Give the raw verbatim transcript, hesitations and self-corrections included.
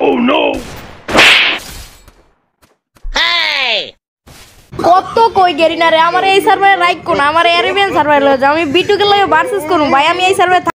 কত কই গেরি না রে আমার এই সার্ভারে রাইট কোন আমার এরিবিয়ান সার্ভারে লয়ে যাও আমি বিটুকে লয়ে ভার্সেস করুম ভাই আমি এই সার্ভারে